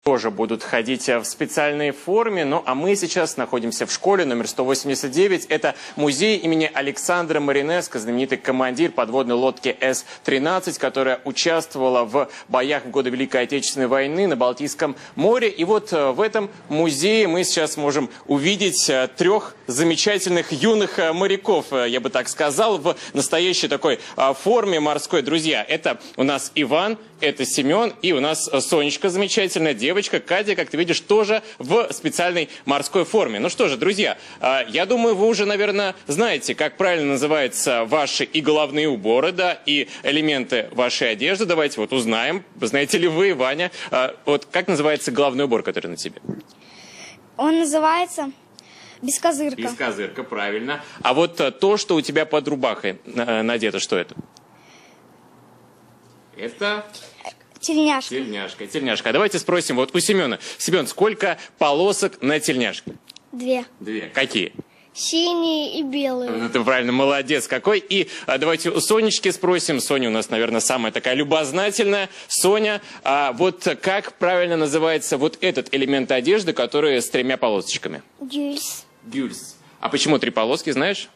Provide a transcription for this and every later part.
тоже будут ходить в специальной форме. Ну а мы сейчас находимся в школе номер 189. Это музей имени Александра Маринеско, знаменитый командир подводной лодки С-13, которая участвовала в боях в годы Великой Отечественной войны на Балтийском море. И вот в этом музее мы сейчас можем увидеть трех замечательных юных моряков, я бы так сказал, в настоящей такой форме морской. Друзья, это у нас Иван, это Семен и у нас Сонечка, замечательная девочка, Катя, как ты видишь, тоже в специальной морской форме. Ну что же, друзья, я думаю, вы уже, наверное, знаете, как правильно называются ваши и головные уборы, да, и элементы вашей одежды. Давайте вот узнаем. Знаете ли вы, Ваня, вот как называется головной убор, который на тебе? Он называется бескозырка. Бескозырка, правильно. А вот то, что у тебя под рубахой надето, что это? Это... Тельняшка. Тельняшка, тельняшка. А давайте спросим вот у Семена. Семен, сколько полосок на тельняшке? Две. Какие? Синие и белые. Ну, ты правильно, молодец какой. И давайте у Сонечки спросим. Соня у нас, наверное, самая такая любознательная. Соня, вот как правильно называется вот этот элемент одежды, который с тремя полосочками? Гюльс. Гюльс. А почему три полоски, знаешь?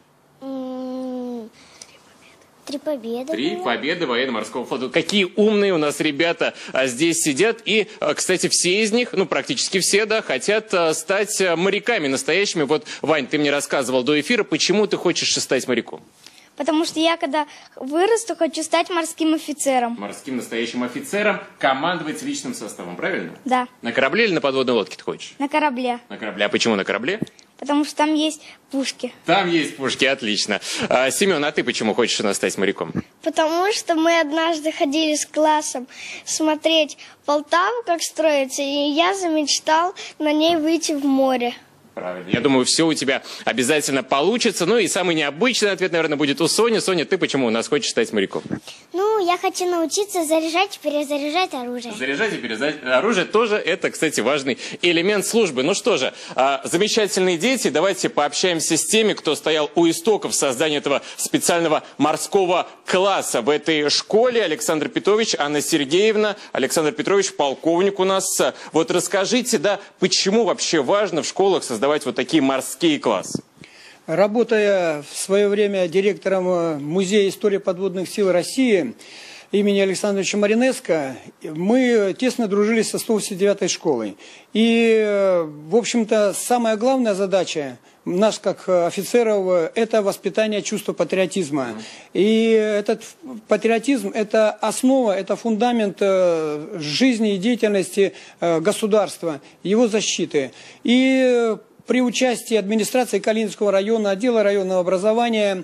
Три победы. Три победы военно-морского флота. Какие умные у нас ребята здесь сидят. И, кстати, все из них, ну, практически все, да, хотят стать моряками настоящими. Вот, Вань, ты мне рассказывал до эфира, почему ты хочешь стать моряком? Потому что я, когда вырасту, хочу стать морским офицером. Морским настоящим офицером, командовать личным составом, правильно? Да. На корабле или на подводной лодке ты хочешь? На корабле. На корабле. А почему на корабле? Потому что там есть пушки. Там есть пушки, отлично. Семен, а ты почему хочешь стать моряком? Потому что мы однажды ходили с классом смотреть Полтаву, как строится, и я замечтал на ней выйти в море. Правильно. Я думаю, все у тебя обязательно получится. Ну и самый необычный ответ, наверное, будет у Сони. Соня, ты почему у нас хочешь стать моряком? Ну, я хочу научиться заряжать и перезаряжать оружие. Заряжать и перезаряжать оружие тоже, это, кстати, важный элемент службы. Ну что же, замечательные дети, давайте пообщаемся с теми, кто стоял у истоков создания этого специального морского класса в этой школе. Александр Петрович, Анна Сергеевна. Александр Петрович, полковник у нас. Вот расскажите, да, почему вообще важно в школах создавать вот такие морские классы? Работая в свое время директором Музея истории подводных сил России имени Александровича Маринеско, мы тесно дружили со 189-й школой. И, в общем-то, самая главная задача наш как офицеров – это воспитание чувства патриотизма. И этот патриотизм – это основа, это фундамент жизни и деятельности государства, его защиты. И при участии администрации Калининского района, отдела районного образования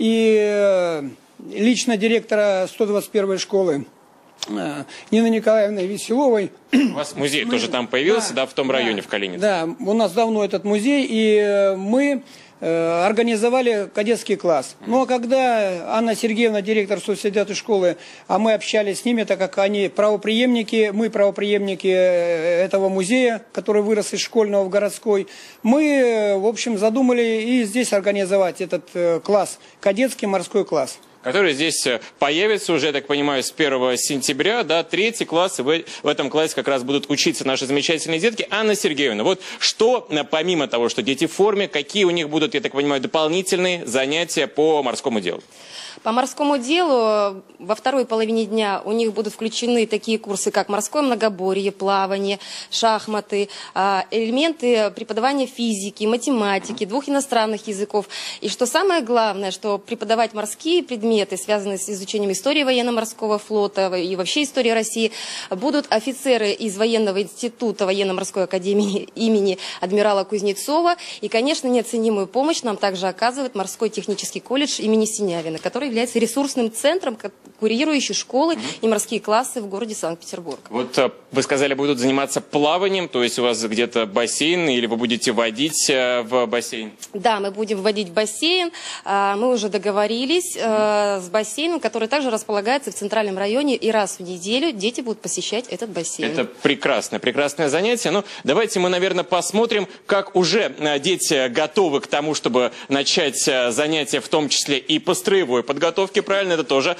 и лично директора 121-й школы Нины Николаевны Веселовой. У вас музей тоже там появился, да, в том районе, в Калинице? Да, у нас давно этот музей, и мы организовали кадетский класс. Ну а когда Анна Сергеевна, директор 179-й школы, а мы общались с ними, так как они правопреемники, мы правопреемники этого музея, который вырос из школьного в городской, мы, в общем, задумали и здесь организовать этот класс, кадетский морской класс. Который здесь появится уже, я так понимаю, с 1 сентября, да, 3-й класс, и в этом классе как раз будут учиться наши замечательные детки. Анна Сергеевна, вот что, помимо того, что дети в форме, какие у них будут, я так понимаю, дополнительные занятия по морскому делу? По морскому делу во второй половине дня у них будут включены такие курсы, как морское многоборье, плавание, шахматы, элементы преподавания физики, математики, двух иностранных языков. И что самое главное, что преподавать морские предметы, связанные с изучением истории военно-морского флота и вообще истории России, будут офицеры из военного института военно-морской академии имени адмирала Кузнецова. И, конечно, неоценимую помощь нам также оказывает морской технический колледж имени Синявина, который является ресурсным центром, курирующий школы и морские классы в городе Санкт-Петербург. Вот вы сказали, будут заниматься плаванием, то есть у вас где-то бассейн, или вы будете водить в бассейн? Да, мы будем вводить в бассейн. Мы уже договорились с бассейном, который также располагается в центральном районе, и раз в неделю дети будут посещать этот бассейн. Это прекрасное, прекрасное занятие. Ну, давайте мы, наверное, посмотрим, как уже дети готовы к тому, чтобы начать занятия, в том числе и по строевой подготовке. Правильно, это тоже важно.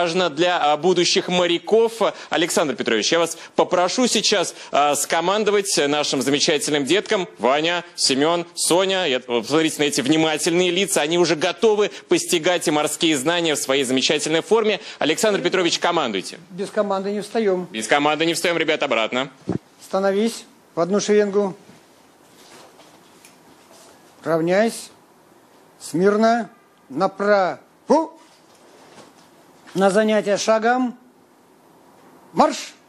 важно для будущих моряков. Александр Петрович, я вас попрошу сейчас скомандовать нашим замечательным деткам. Ваня, Семен, Соня, посмотрите на эти внимательные лица, они уже готовы постигать и морские знания в своей замечательной форме. Александр Петрович, командуйте. Без команды не встаем. Без команды не встаем, ребят, обратно. Становись в одну шеренгу. Равняйся. Смирно. Направо. На занятие шагом. Марш!